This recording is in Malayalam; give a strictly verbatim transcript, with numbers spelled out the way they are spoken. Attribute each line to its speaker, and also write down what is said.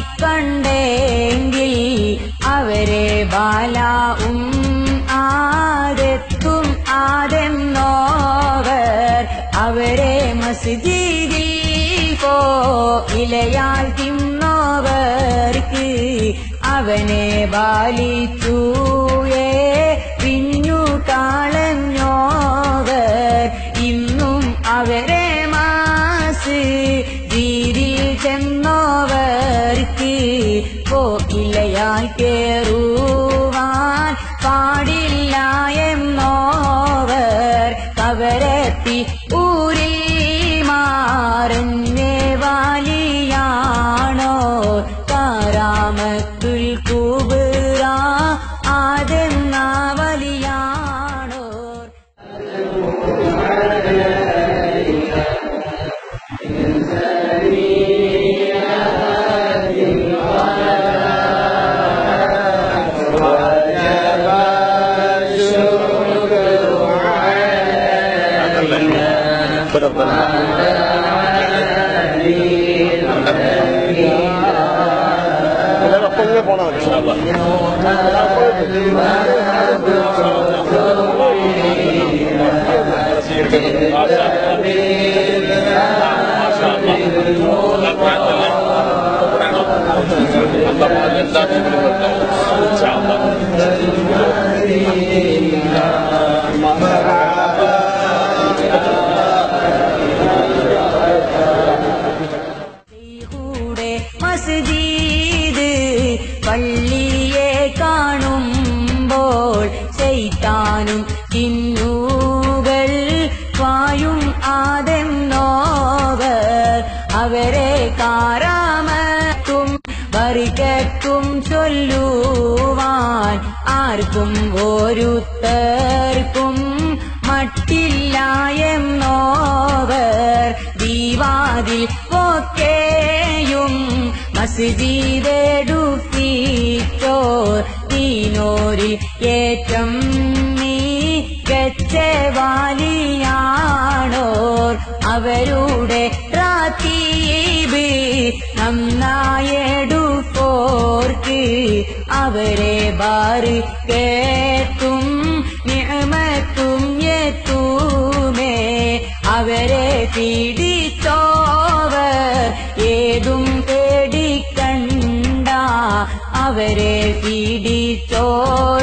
Speaker 1: കണ്ടെങ്കിൽ അവരെ ബാലാവും ആരെത്തും ആരെന്നോവർ അവരെ മസ്ജിദിൽ പോ ഇലയാൽ തിന്നോവർക്ക് അവനെ ബാലിച്ചൂയേ പിഞ്ഞു കളഞ്ഞോവർ ഇന്നും അവരെ മാസ് ജീരിൽ ചെന്നോവർക്ക് പോ ഇലയാൽ കേറുവാൻ പാടില്ല എന്നോവർ കവരത്തി ഊരിൽ മാറുന്നേ വാലിയാണോ കാരാമത്തുൽ കുബ്ര ആദെന്ന വലിയാണോ മസ്ജിദ് പള്ളിയെ കാണുമ്പോൾ ശൈത്താനും ചിന്നുകൾ വായും ആദെന്നോവർ അവരെ കാരാമത്തും ബർക്കത്തും ചൊല്ലുവാൻ ആർക്കും ഒരുത്തർക്കും മട്ടില്ല എന്നോവർ ദീവാതിൽ ഒക്കെയും മസ്ജിദെടുപ്പിച്ചോ ഈനോരിൽ ഏറ്റം നീ ഗച്ചവാലിയാണോർ അവരുടെ റാത്തീബ് നന്നായെടുപ്പോർക്ക് അവരെ ബാറിക്കേത്തും നിഅമത്തും എത്തുമേ അവരെ പീഡിച്ചോവർ ഏതും പേടിക്കണ്ട അവരെ പീഡിച്ചോർ